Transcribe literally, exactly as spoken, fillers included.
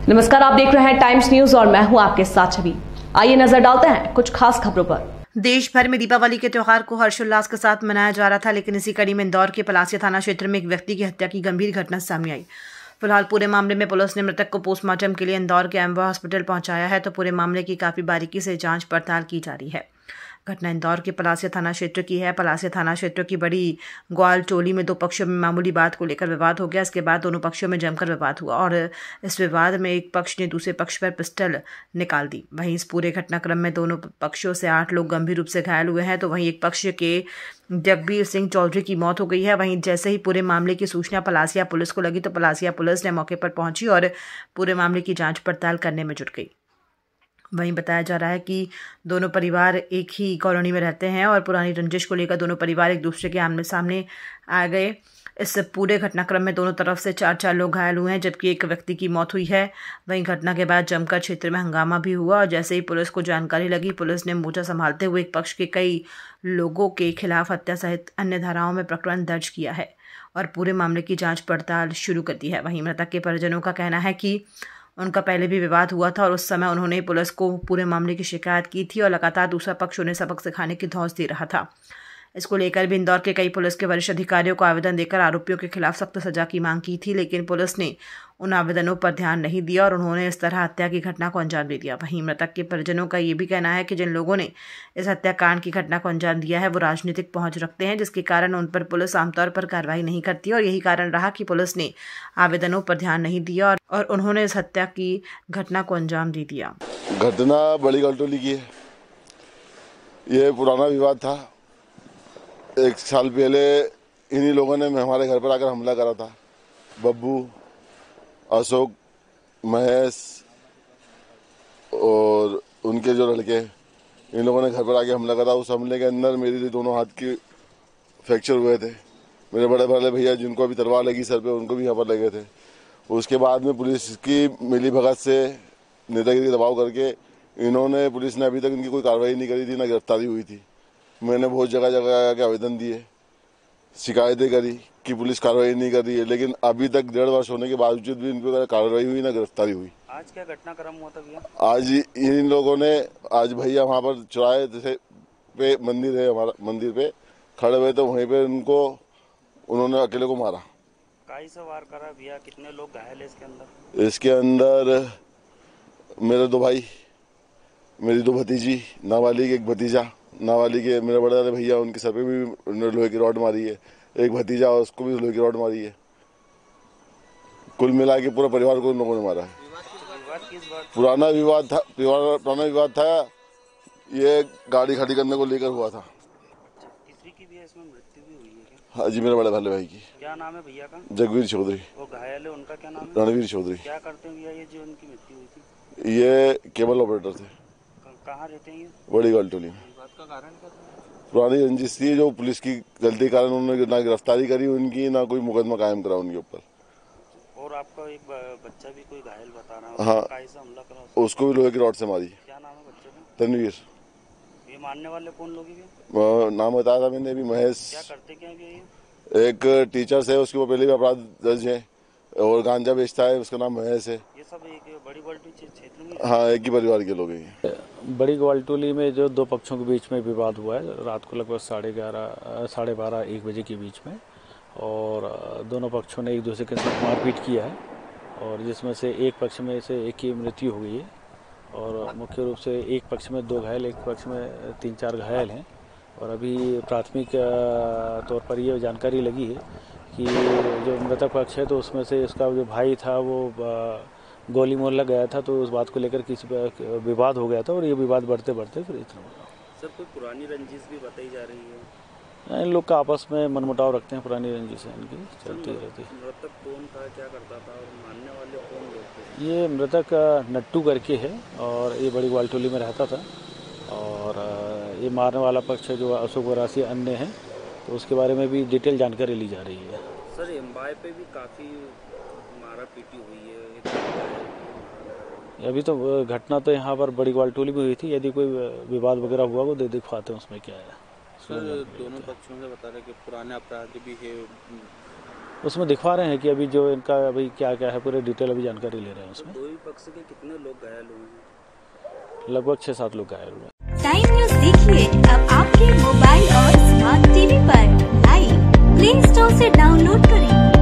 नमस्कार, आप देख रहे हैं टाइम्स न्यूज और मैं हूं आपके साथ छवि। आइए नजर डालते हैं कुछ खास खबरों पर। देश भर में दीपावली के त्योहार को हर्षोल्लास के साथ मनाया जा रहा था, लेकिन इसी कड़ी में इंदौर के पलासिया थाना क्षेत्र में एक व्यक्ति की हत्या की गंभीर घटना सामने आई। फिलहाल पूरे मामले में पुलिस ने मृतक को पोस्टमार्टम के लिए इंदौर के एम्बा हॉस्पिटल पहुंचाया है, तो पूरे मामले की काफी बारीकी से जांच पड़ताल की जा रही है। घटना इंदौर के पलासिया थाना क्षेत्र की है। पलासिया थाना क्षेत्र की बड़ी ग्वाल टोली में दो पक्षों में मामूली बात को लेकर विवाद हो गया। इसके बाद दोनों पक्षों में जमकर विवाद हुआ और इस विवाद में एक पक्ष ने दूसरे पक्ष पर पिस्टल निकाल दी। वहीं इस पूरे घटनाक्रम में दोनों पक्षों से आठ लोग गंभीर रूप से घायल हुए हैं, तो वहीं एक पक्ष के जगबीर सिंह चौधरी की मौत हो गई है। वहीं जैसे ही पूरे मामले की सूचना पलासिया पुलिस को लगी, तो पलासिया पुलिस ने मौके पर पहुंची और पूरे मामले की जांच पड़ताल करने में जुट गई। वहीं बताया जा रहा है कि दोनों परिवार एक ही कॉलोनी में रहते हैं और पुरानी रंजिश को लेकर दोनों परिवार एक दूसरे के आमने सामने आ गए। इस पूरे घटनाक्रम में दोनों तरफ से चार चार लोग घायल हुए हैं, जबकि एक व्यक्ति की मौत हुई है। वहीं घटना के बाद जमकर क्षेत्र में हंगामा भी हुआ और जैसे ही पुलिस को जानकारी लगी, पुलिस ने मोर्चा संभालते हुए एक पक्ष के कई लोगों के खिलाफ हत्या सहित अन्य धाराओं में प्रकरण दर्ज किया है और पूरे मामले की जाँच पड़ताल शुरू कर दी है। वहीं मृतक के परिजनों का कहना है कि उनका पहले भी विवाद हुआ था और उस समय उन्होंने पुलिस को पूरे मामले की शिकायत की थी और लगातार दूसरा पक्ष उन्हें सबक सिखाने की धौंस दे रहा था। इसको लेकर भी इंदौर के कई पुलिस के वरिष्ठ अधिकारियों को आवेदन देकर आरोपियों के खिलाफ सख्त सजा की मांग की थी, लेकिन पुलिस ने उन आवेदनों पर ध्यान नहीं दिया और उन्होंने इस तरह हत्या की घटना को अंजाम दे दिया। वहीं मृतक के परिजनों का ये भी कहना है कि जिन लोगों ने इस हत्याकांड की घटना को अंजाम दिया है वो राजनीतिक पहुंच रखते हैं, जिसके कारण उन पर पुलिस आमतौर पर कार्रवाई नहीं करती और यही कारण रहा कि पुलिस ने आवेदनों पर ध्यान नहीं दिया और, और उन्होंने इस हत्या की घटना को अंजाम दे दिया। घटना बड़ी गलटोली की है। ये पुराना विवाद था। एक साल पहले इन्हीं लोगों ने हमारे घर पर आकर हमला करा था। बब्बू, अशोक, महेश और उनके जो लड़के, इन लोगों ने घर पर आके हमला करा। उस हमले के अंदर मेरी दोनों हाथ की फ्रैक्चर हुए थे। मेरे बड़े बड़े भैया जिनको अभी तलवार लगी सर पे, उनको भी यहाँ पर लगे थे। उसके बाद में पुलिस की मिली भगत से नेतागिरी दबाव करके इन्होंने पुलिस ने अभी तक इनकी कोई कार्रवाई नहीं करी थी, ना गिरफ्तारी हुई थी। मैंने बहुत जगह जगह आके आवेदन दिए, शिकायतें करी कि पुलिस कार्रवाई नहीं कर रही है, लेकिन अभी तक डेढ़ वर्ष होने के बावजूद भी इन पर कार्रवाई हुई ना गिरफ्तारी हुई। आज क्या घटनाक्रम हुआ था भैया? आज इन लोगों ने आज भैया वहाँ पर चौराहे जैसे पे मंदिर है, हमारा मंदिर पे खड़े हुए तो वहीं पे उनको उन्होंने अकेले को मारा। काई से वार करा भैया? कितने लोग घायल है इसके अंदर? इसके अंदर मेरे दो भाई, मेरी दो भतीजी, नाबालिग एक भतीजा। नाबालिग के मेरे बड़े वाले भैया, उनके सर पे भी लोहे की रॉड मारी है। एक भतीजा, उसको भी लोहे की रॉड मारी है। कुल मिला के पूरा परिवार को उन लोगों ने मारा है। पुराना विवाद था पुराना विवाद था ये गाड़ी खड़ी करने को लेकर हुआ था। किसी की भी इसमें मृत्यु भी हुई है क्या? हाँ जी, मेरे बड़े भाई की। क्या नाम है भैया का? जगबीर चौधरी। वो घायल है, उनका क्या नाम है? रणवीर चौधरी। क्या करते हैं भैया ये जो उनकी मृत्यु हुई थी? ये केबल ऑपरेटर थे। कहाँ रहते हैं ये? बड़ी ग्वाल टोली में। बात का कारण क्या था? पुरानी रंजिश थी, जो पुलिस की गलती के कारण उन्होंने ना गिरफ्तारी करी उनकी, ना कोई मुकदमा कायम करा उनके ऊपर। और आपका एक बच्चा भी कोई घायल बता रहा है? हाँ, कैसे हमला करा? उसको भी लोहे की रॉड से मारी। क्या नाम है बच्चे का? तनवीर। ये मारने वाले कौन लोग हैं? नाम बताया था मैंने अभी, महेश। क्या करते क्या ये? एक टीचर है, उसके ऊपर पहले भी अपराध दर्ज है और गांजा बेचता है, उसका नाम महेश है। ये सब एक बड़ी ग्वाल्टोली क्षेत्र में? हाँ, एक ही परिवार के लोग हैं। बड़ी ग्वाल्टोली में जो दो पक्षों के बीच में विवाद हुआ है रात को लगभग साढ़े ग्यारह साढ़े बारह एक बजे के बीच में, और दोनों पक्षों ने एक दूसरे के साथ मारपीट किया है और जिसमें से एक पक्ष में से एक की मृत्यु हो गई है और मुख्य रूप से एक पक्ष में दो घायल, एक पक्ष में तीन चार घायल हैं। और अभी प्राथमिक तौर पर ये जानकारी लगी है कि जो मृतक पक्ष है तो उसमें से इसका जो भाई था वो गोली मोल लग गया था, तो उस बात को लेकर किसी विवाद हो गया था और ये विवाद बढ़ते बढ़ते फिर इतना हुआ। सर, कोई पुरानी रंजिश भी बताई जा रही है? इन लोग का आपस में मनमुटाव रखते हैं, पुरानी रंजिश है इनकी चलती रहती है। मृतक कौन था, क्या करता था और मारने वाले कौन लोग थे? ये मृतक नट्टू करके है और ये बड़ी ग्वाल्टोली में रहता था और ये मारने वाला पक्ष है जो अशोक वरासी अन्य है, तो उसके बारे में भी डिटेल जानकारी ली जा रही है। सर, एम्बाई पे भी काफ़ी मारा पीटी हुई है। अभी तो घटना तो यहाँ पर बड़ी ग्वाल्टोली में हुई थी, यदि कोई विवाद वगैरह हुआ वो दे दिखाते हैं उसमें क्या है। सर, दोनों पक्षों से बता रहे कि पुराने अपराधी भी है, उसमें दिखवा रहे हैं कि अभी जो इनका अभी क्या क्या है पूरे डिटेल अभी जानकारी ले रहे हैं उसमें। दो ही पक्ष के कितने लोग घायल हुए हैं? लगभग छः सात लोग घायल हुए। टाइम न्यूज देखिए अब आपके मोबाइल और स्मार्ट टीवी पर लाइव प्ले स्टोर से डाउनलोड करें।